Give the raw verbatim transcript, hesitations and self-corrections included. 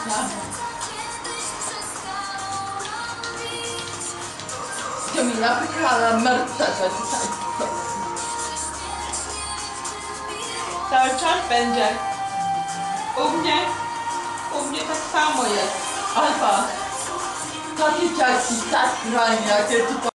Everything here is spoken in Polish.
To mi napychała Mercedes tutaj. Cały czas będzie. U mnie, u mnie tak samo jest. Alba, to ty ciaki tak grania, jakie ty